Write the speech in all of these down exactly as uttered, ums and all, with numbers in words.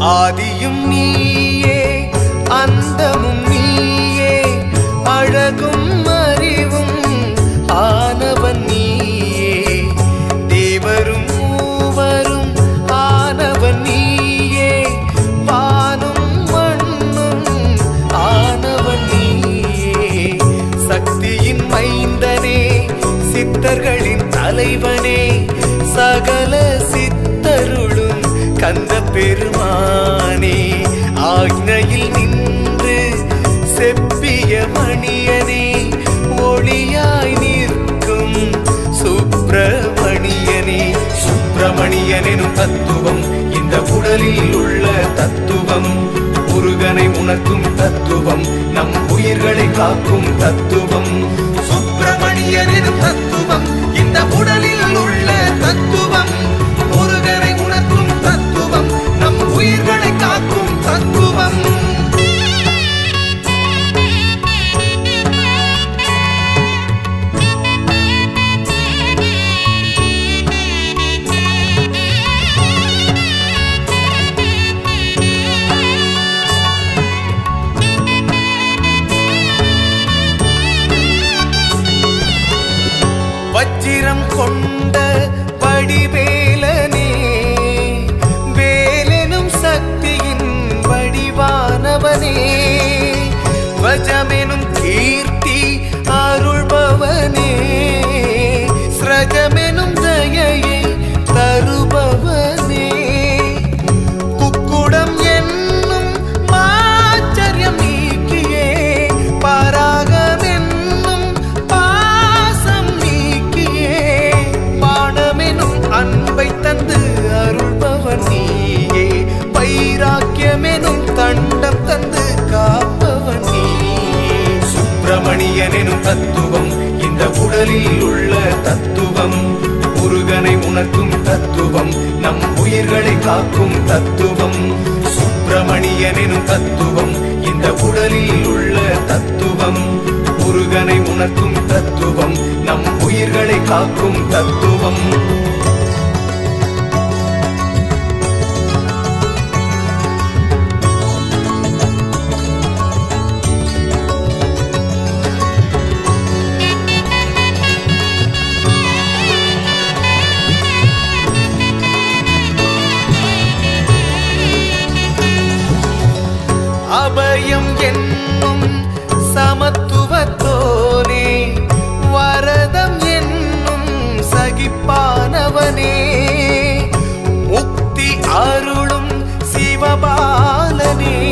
ஆதியும் நீயே அந்தமும் நீயே அழகும் அறிவும் ஆனவன் நீயே தேவரும் மூவரும் ஆனவன் நீயே வானும் மண்ணும் ஆனவன் நீயே சக்தியின் மைந்தனே சித்தர்களின் தலைவனே சகல சித்தருளும் கந்த பெருமானே ஆக்ஞையில் நின்று செப்பிய மணியனே ஒளியாய் நிற்கும் சுப்பிரமணியனே சுப்பிரமணியனும் தத்துவம் இந்த உடலில் உள்ள தத்துவம் முருகனை உணர்த்தும் தத்துவம் நம் உயிர்களை காக்கும் தத்துவம் சுப்பிரமணியனும் தத்துவம் இந்த உடலில் உள்ள தத்துவம் முருகனை உணர்த்தும் தத்துவம் நம் உயிர்களை காக்கும் தத்துவம் வச்சிரம் கொண்ட வடிவேலனே வேலெனும் சக்தியின் வடிவானவனே வஜமெனும் கீர்த்தி அருள்பவனே ஸ்ரஜமெனும் தயையை தருபவனே குக்குடம் என்னும் மாச்சரியம் நீக்கியே பராகமென்னும் பாசம் நீக்கியே பாடமெனும் அன்பை தந்து அருள்பவன் நீயே வைராக்கியமெனும் தண்டம் தந்து காப்பவன் நீயே சுப்பிரமணியனும் தத்துவம் இந்த உடலில் உள்ள தத்துவம் முருகனை உணர்த்தும் தத்துவம் நம் உயிர்களை காக்கும் தத்துவம் சுப்பிரமணியனும் தத்துவம் இந்த உடலில் உள்ள தத்துவம் முருகனை உணர்த்தும் தத்துவம் நம் உயிர்களை காக்கும் தத்துவம் அபயம் என்னும் சமத்துவத்தோனே வரதம் என்னும் சகிப்பானவனே முக்தி அருளும் சிவபாலனே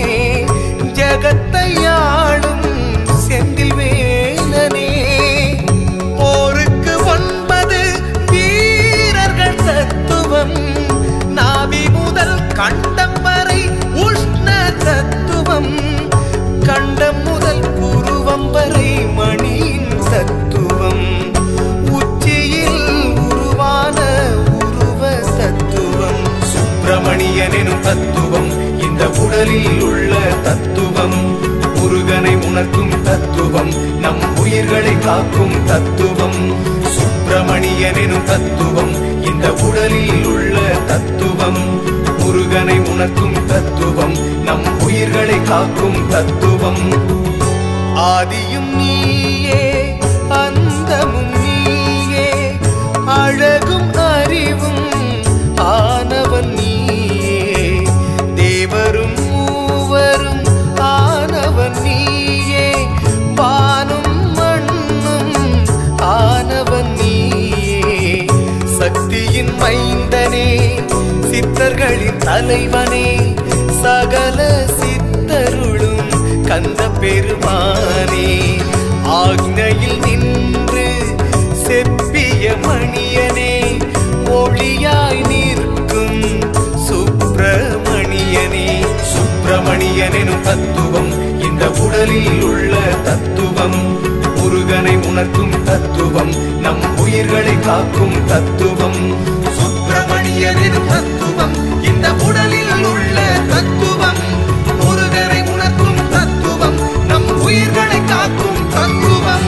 ஜகத்தையாளும் செந்தில் வேலனே போருக்கு ஒன்பது வீரர்கள் தத்துவம் நாவி முதல் கண்டம் வரை உஷ்ண தத்துவம் கண்டம் முதல் புருவம் வரை மணியின் தத்துவம் உச்சியில் உருவான உருவ தத்துவம் சுப்பிரமணியனும் தத்துவம் இந்த உடலில் உள்ள தத்துவம் முருகனை உணர்த்தும் தத்துவம் நம் உயிர்களை காக்கும் தத்துவம் சுப்பிரமணியனும் தத்துவம் இந்த உடலில் உள்ள தத்துவம் முருகனை உணர்த்தும் தத்துவம் நம் உயிர்களை காக்கும் தத்துவம் ஆதியும் நீயே அந்தமும் நீயே அழகும் அறிவும் ஆனவன் நீயே தேவரும் மூவரும் ஆனவன் நீயே வானும் மண்ணும் ஆனவன் நீயே சக்தியின் மைந்தனே சித்தர்களின் தலைவனே சகல சித்தருளும் கந்த பெருமானே ஆக்ஞையில் நின்று செப்பிய மணியனே ஒளியாய் நிற்கும் சுப்பிரமணியனே சுப்பிரமணியனும் தத்துவம் இந்த உடலில் உள்ள தத்துவம் முருகனை உணர்த்தும் தத்துவம் நம் உயிர்களை காக்கும் தத்துவம் சுப்பிரமணியனும் தத்துவம் இந்த உடலில் உள்ள தத்துவம் முருகனை உணர்த்தும் தத்துவம் நம் உயிர்களை காக்கும் தத்துவம்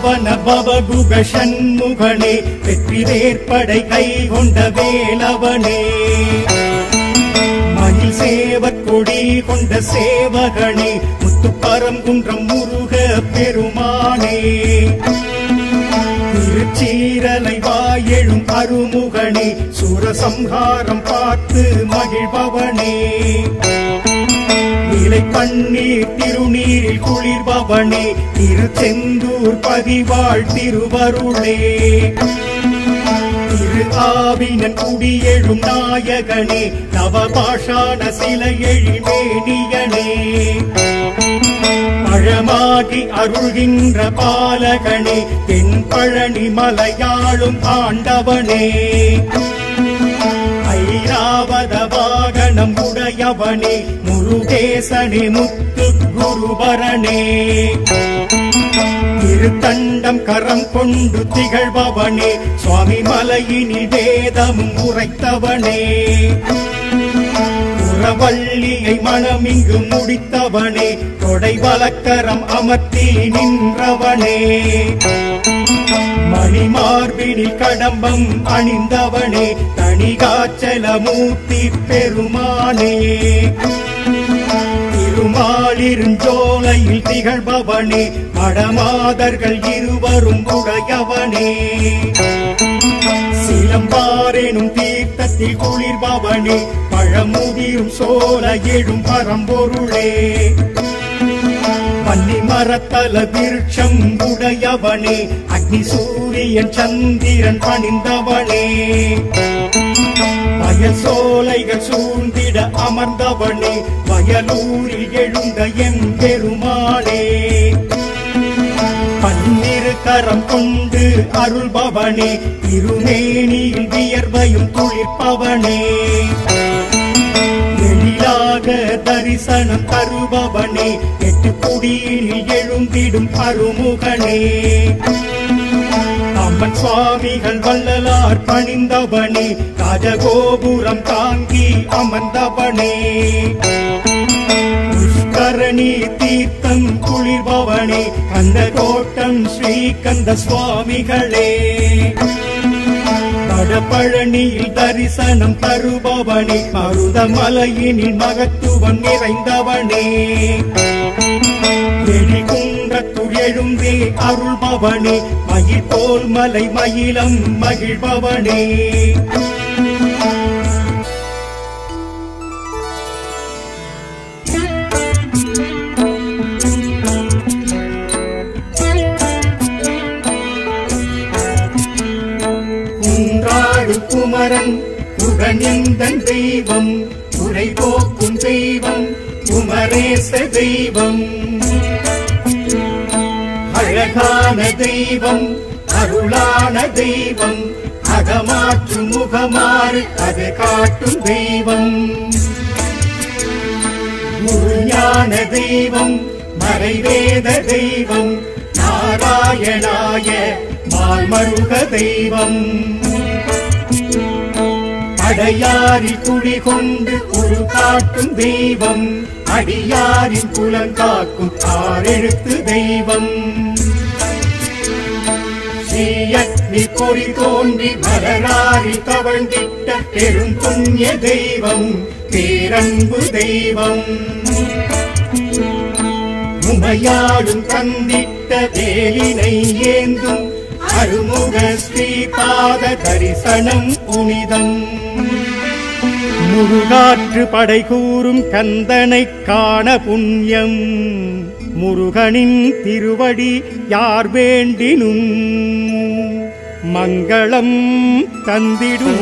பாவன பவகுக சண்முகனே வெற்றி வேற்படை கை கொண்ட வேலவனே மயில் சேவற் கொடி கொண்ட சேவகனே முத்துப்பரங்குன்றம் முருக பெருமானே திருச்சீரலை வாயெழும் அருமுகனே சூரசம்ஹாரம் பார்த்து மகிழ்பவனே நிலை பன்னீர் திருநீரில் குளிர்பவனே திருச்செந்தூர் பதிவாழ் திருவருளே திரு ஆவினன் குடியெழும் நாயகனே நவபாஷான சிலை எழிமேனியனே பழமாகி அருள்கின்ற பாலகனே தென் பழனி மலையாளும் ஆண்டவனே ஐராவத வாகனம் உடையவனே முருகேசனே முத்து குருபரனே திருத்தண்டம் கரம் கொண்டு திகழ்பவனே சுவாமி மலையினில் வேதமும் உரைத்தவனே புறவள்ளியை மனமிங்கு முடித்தவனே கொடை வலக்கரம் அமர்த்தி நின்றவனே மணிமார்பினில் கடம்பம் அணிந்தவனே தணிகாச்சலமூர்த்தி பெருமானே திருமாலிருஞ்சோலையில் திகழ்பவனே மடமாதர்கள் இருவரும் உடையவனே சிலம்பாரெனும் தீர்த்தத்தில் குளிர்பவனே பழமுதிரும் சோல எழும் பரம்பொருளே பன்னி மரத்தல விருட்சம் உடையவனே அக்னி சூரியன் சந்திரன் பணிந்தவனே வயல் சோலைகள் சூழ்ந்திட அமர்ந்தவனே வயலூரில் எழுந்த என் பெருமாளே பன்னிரு கரம் கொண்டு அருள்பவனே திருமேனியில் வியர்வையும் துளிர்ப்பவனே எழிலாக தரிசனம் தருபவனே எட்டு குடியினில் எழுந்திடும் அருமுகனே அம்மன் சுவாமிகள் வள்ளலார் பணிந்தவனே ராஜகோபுரம் தாங்கி அமர்ந்தவனே புஷ்கரணி தீர்த்தம் குளிர்பவனே கந்த கோட்டம் ஸ்ரீகந்த சுவாமிகளே வடபழனியில் தரிசனம் தருபவனே மருதமலையினில் மகத்துவம் நிறைந்தவனே எழிகுன்றத்துள் எழுந்தே அருள்பவனே மயில் போல் மலை மயிலம் மகிழ்பவனே குமரன் குகனிந்தன் தெய்வம் உரை போக்கும் தெய்வம் குமரேச தெய்வம் அழகான தெய்வம் அருளான தெய்வம் அகமாற்று முகமாறு அது காட்டும் தெய்வம் குருஞான தெய்வம் மறைவேத தெய்வம் நாராயணாய மால்மருக தெய்வம் அடையாரில் குடிகொண்டு ஒரு காட்டும் தெய்வம் அடியாரின் குலங்காக்கும் ஆறெழுத்து தெய்வம் ஸ்ரீயக்னி பொறி தோன்றி மலராரி தவழ்ந்திட்ட பெரும் புண்ணிய தெய்வம் பேரன்பு தெய்வம் உமையாடும் தந்திட்ட வேலினை ஏந்தும் அருமுக ஸ்ரீபாத தரிசனம் புனிதம் முருகாற்று படை கூறும் கந்தனை காண புண்ணியம் முருகனின் திருவடி யார் வேண்டினும் மங்களம் தந்திடும்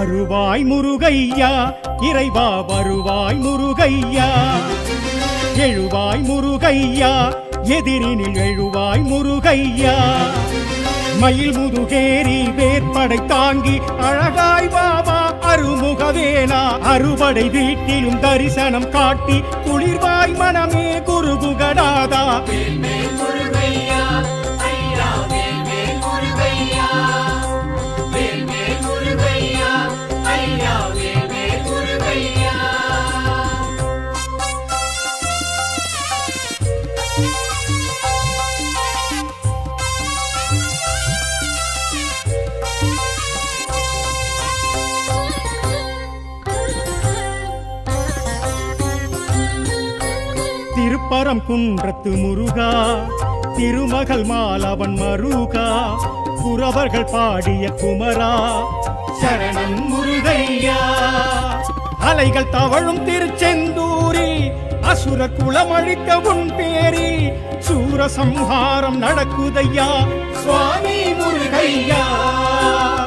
வருவாய் முருகையா இறைவா வருவாய் முருகையா எழுவாய் முருகையா எதிரினில் எழுவாய் முருகையா மயில் முதுகேரி வேற்படை தாங்கி அழகாய் வாவா அருமுகவேலா அறுபடை வீட்டிலும் தரிசனம் காட்டி குளிர்வாய் மனமே குருகுகடாதா திருப்பரம் குன்றத்து முருகா திருமகள் மாலவன் மருகா புறவர்கள் பாடிய குமரா சரணம் முருகையா அலைகள் தவழும் திருச்செந்தூரில் அசுர குலமழித்த உன் பேரில் சூரசம்ஹாரம் நடக்குதையா சுவாமி முருகையா